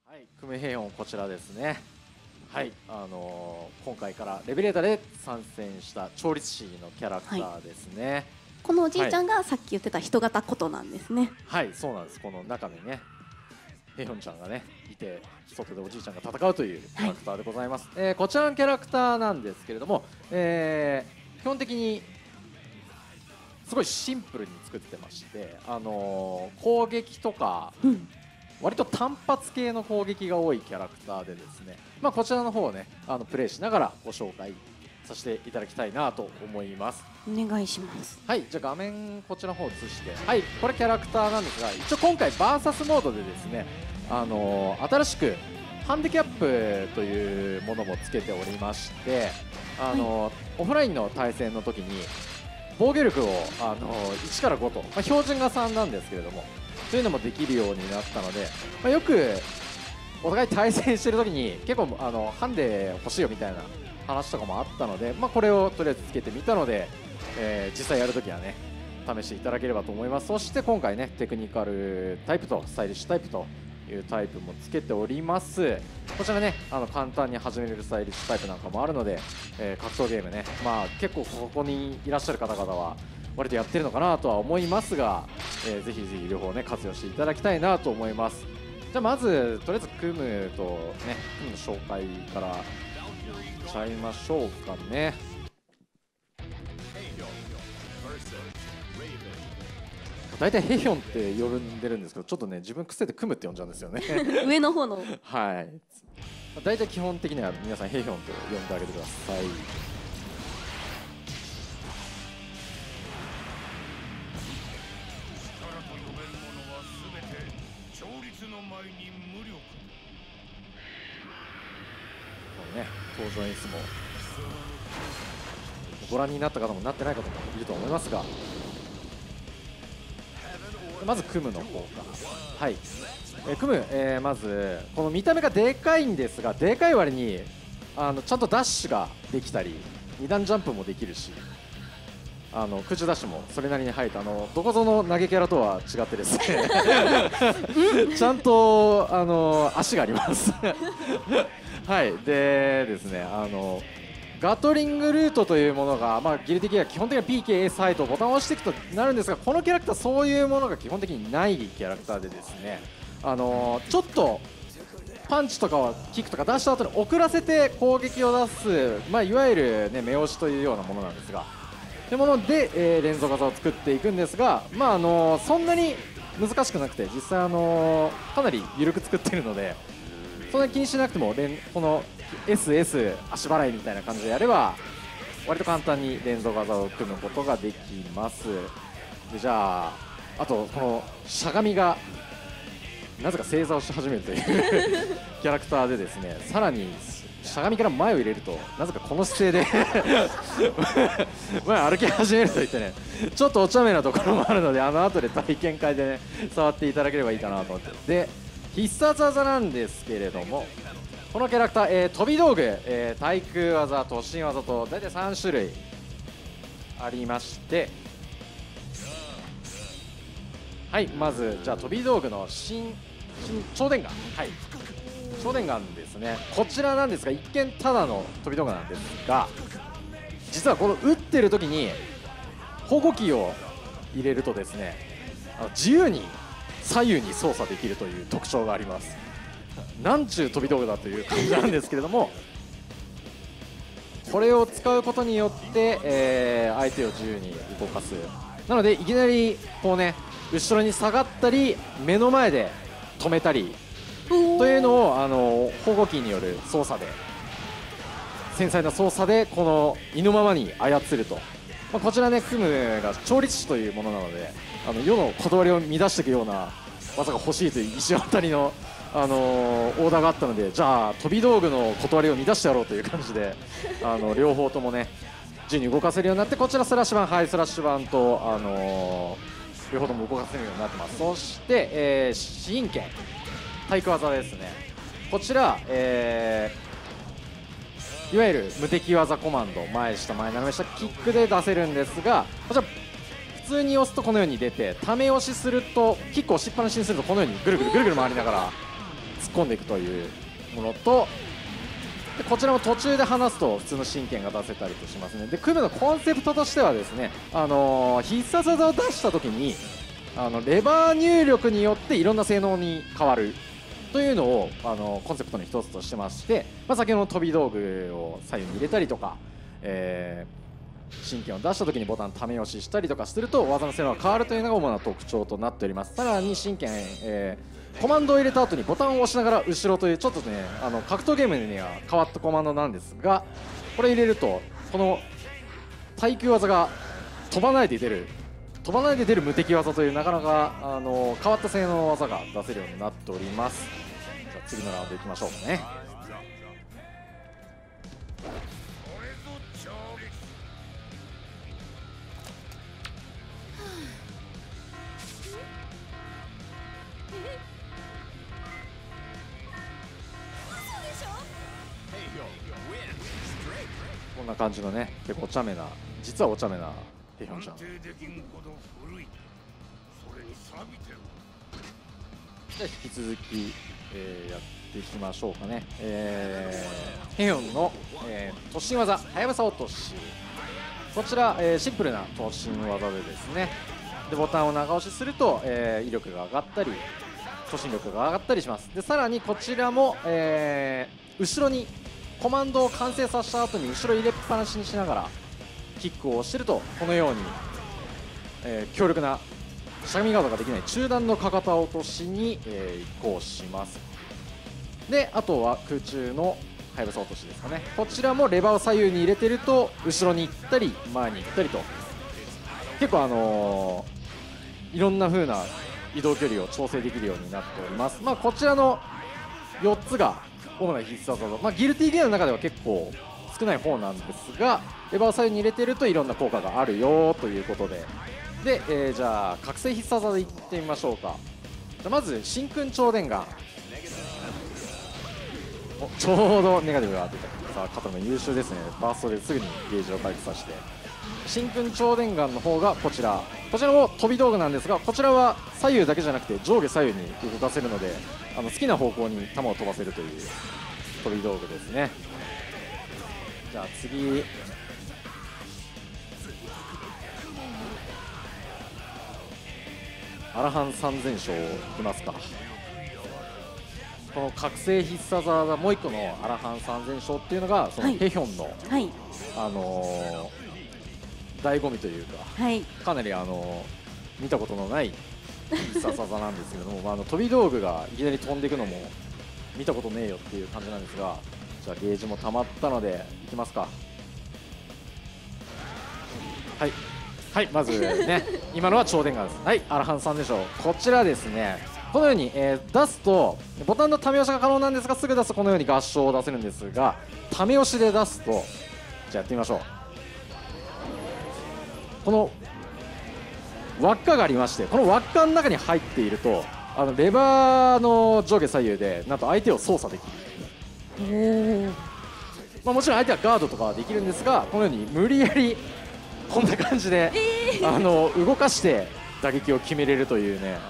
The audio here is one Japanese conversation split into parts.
はい、クムヘヨンこちらですね。はい、今回からレベレーターで参戦した調律師のキャラクターですね。はい、 このおじいちゃんがさっき言ってた人型ことなんですね。 はい、そうなんです。この中にね、ヘヨンちゃんがねいて、外でおじいちゃんが戦うというキャラクターでございます。はい、こちらのキャラクターなんですけれども、基本的にすごいシンプルに作ってまして、攻撃とか、割と単発系の攻撃が多いキャラクターでですね、こちらの方をねプレイしながらご紹介させていただきたいなと思います。 お願いします。 はい、じゃあ画面こちらの方を映して、はい、これキャラクターなんですが、一応今回バーサスモードでですね、新しくハンディキャップというものもつけておりまして、オフラインの対戦の時に防御力を1から5と、標準が3なんですけれども、そういうのもできるようになったので、よくお互い対戦してる時に結構ハンデ欲しいよみたいな話とかもあったので、これをとりあえずつけてみたので、実際やるときはね試していただければと思います。そして今回ねテクニカルタイプとスタイリッシュタイプというタイプもつけております。こちらね簡単に始めれるスタイリッシュタイプなんかもあるので、格闘ゲームね、結構ここにいらっしゃる方々は割とやってるのかなとは思いますが、ぜひぜひ両方ね活用していただきたいなと思います。じゃあまずとりあえずクムとねクムの紹介からしちゃいましょうかね。大体ヘヒョンって呼んでるんですけど、ちょっとね自分癖でクムって呼んじゃうんですよね上の方のはい、大体基本的には皆さんヘヒョンと呼んであげてください。登場演出もご覧になった方もなってない方もいると思いますが、まずクムの方から。はい、クム、まずこの見た目がでかいんですが、でかい割にちゃんとダッシュができたり2段ジャンプもできるし、空中ダッシュもそれなりに入ったどこぞの投げキャラとは違ってですねちゃんと足がありますはい、でですねガトリングルートというものが、ギル的には基本的には PKA サイトボタンを押していくとなるんですが、このキャラクターそういうものが基本的にないキャラクターでですね、ちょっとパンチとかキックとか出した後に遅らせて攻撃を出す、いわゆる、ね、目押しというようなものなんですが、というもので、連続技を作っていくんですが、そんなに難しくなくて、実際かなり緩く作っているので、そんなに気にしなくてもこの SS 足払いみたいな感じでやれば割と簡単に連続技を組むことができます。でじゃあとこのしゃがみがなぜか正座をし始めるというキャラクターでですね、さらにしゃがみから前を入れるとなぜかこの姿勢で前歩き始めるといってね、ちょっとお茶目なところもあるので、後で体験会でね触っていただければいいかなと思って。で必殺技なんですけれども、このキャラクター、飛び道具、対空技、突進技と大体3種類ありまして、はい、まずじゃあ飛び道具の超電ガン、はい、超電ガンですね。こちらなんですが、一見ただの飛び道具なんですが、実はこの撃ってる時に保護キーを入れるとですね、自由に左右に操作できるという特徴があります。なんちゅう飛び道具だという感じなんですけれども、これを使うことによって、相手を自由に動かす。なのでいきなりこうね後ろに下がったり目の前で止めたりというのを保護キーによる操作で、繊細な操作でこの意のままに操ると。こちらねクムが調律師というものなので、世の断りを乱していくような技が欲しいという石渡りの、オーダーがあったので、じゃあ飛び道具の断りを乱してやろうという感じで両方ともね自由に動かせるようになって、こちらスラッシュ版、ハイスラッシュ版と、両方とも動かせるようになってます。そして、試飲剣対空技ですね。こちら、いわゆる無敵技コマンド、前下前斜め下キックで出せるんですが、こちら普通に押すとこのように出て、ため押しするとキックを押しっぱなしにするとこのようにぐるぐるぐるぐる回りながら突っ込んでいくというものと、でこちらも途中で離すと普通の神剣が出せたりとしますね。でクムのコンセプトとしてはですね、必殺技を出した時にレバー入力によっていろんな性能に変わるというのをコンセプトの一つとしてまして、先ほどの飛び道具を左右に入れたりとか、神剣を出した時にボタンため押ししたりとかすると技の性能が変わるというのが主な特徴となっております。さらに神剣、コマンドを入れた後にボタンを押しながら後ろというちょっとね格闘ゲームには変わったコマンドなんですが、これ入れるとこの耐久技が飛ばないで出る無敵技というなかなか変わった性能の技が出せるようになっております。じゃあ次のラウンドいきましょうかね。こんな感じのね、結構お茶目な、実はお茶目なヘヒョンちゃん。じゃあ引き続き、やっていきましょうかね。ヘヒョンの、突進技はやぶさ落とし、こちら、シンプルな突進技でですね、でボタンを長押しすると、威力が上がったり突進力が上がったりします。でさらにこちらも、後ろにコマンドを完成させた後に後ろ入れっぱなしにしながらキックを押してるとこのように、強力なしゃがみガードができない中段のかかと落としに、移行します。であとは空中のはやぶさ落としですかね。こちらもレバーを左右に入れてると後ろに行ったり前に行ったりと結構いろんな風な移動距離を調整できるようになっております。こちらの4つが主な必殺技、ギルティゲームの中では結構少ない方なんですが、レバーを左右に入れてるといろんな効果があるよということで、じゃあ覚醒必殺技でいってみましょうか。まず真空超電ガン、ちょうどネガティブが出た。さあ肩の優秀ですね。バーストですぐにゲージを回復させて、真空超電ガンの方がこちらも飛び道具なんですが、こちらは左右だけじゃなくて上下左右に動かせるので好きな方向に球を飛ばせるという飛び道具ですね。じゃあ次、アラハン3000勝いきますか。この覚醒必殺技もう一個のアラハン3000勝っていうのがそのヘヒョンの、醍醐味というか、かなり見たことのない必殺技なんですけれども、飛び道具がいきなり飛んでいくのも見たことねえよっていう感じなんですが、じゃあゲージも溜まったのでいきますか。はい、まずね今のは超電ガンです。はい、アラハンさんでしょう。こちらですね、このように、出すとボタンのため押しが可能なんですが、すぐ出すとこのように合唱を出せるんですが、ため押しで出すと、じゃあやってみましょう。この輪っかがありまして、この輪っかの中に入っているとレバーの上下左右でなんと相手を操作できる。もちろん相手はガードとかはできるんですが、このように無理やりこんな感じで、動かして打撃を決めれるというね、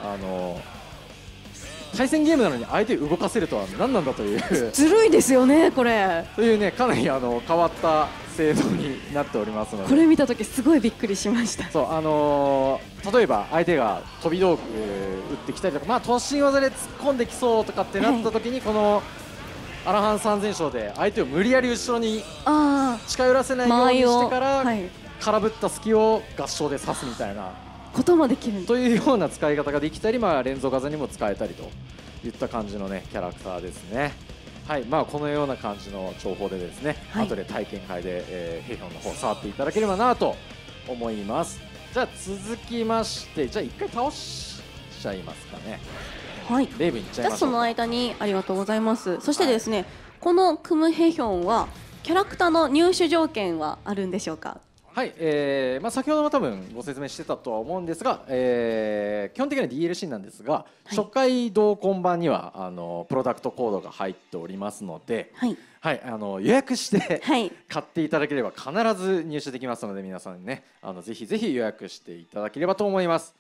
対戦ゲームなのに相手を動かせるとは何なんだというずるいですよねこれ。 というね、かなり変わった性能になっておりますので、 これ見た時すごいびっくりしました。 そう例えば相手が飛び道具打ってきたりとか、突進技で突っ込んできそうとかってなった時に、このアラハン3000勝で相手を無理やり後ろに近寄らせないようにしてから、空振った隙を合唱で刺すみたいなこともできるというような使い方ができたり、連続技にも使えたりといった感じのねキャラクターですね。はい、このような感じの情報でですね、後で体験会で、ヘヒョンの方触っていただければなと思います。じゃあ続きまして、じゃあ一回倒しちゃいますかね。 はい、 レイブンいっちゃいましょう。 じゃあその間にありがとうございます。そしてですね、このクムヘヒョンはキャラクターの入手条件はあるんでしょうか。 はい、先ほども多分ご説明してたとは思うんですが、基本的には DLC なんですが、初回同梱版にはプロダクトコードが入っておりますので、予約して買っていただければ必ず入手できますので、皆さんねぜひぜひ予約していただければと思います。